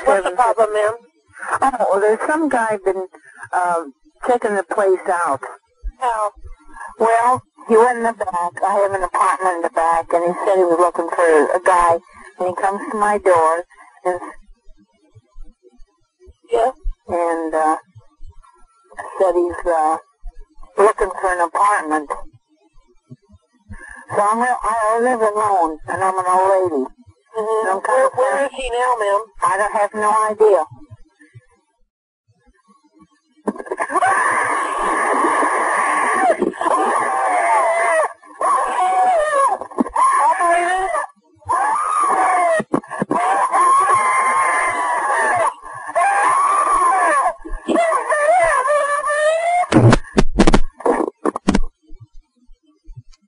What's the problem, ma'am? Oh, well, there's some guy been checking the place out. How? Well, he went in the back. I have an apartment in the back, and he said he was looking for a guy. And he comes to my door and Yeah? and said he's looking for an apartment. So I live alone, and I'm an old lady. Mm-hmm. I'm kind Where is he now, ma'am? I don't have no idea.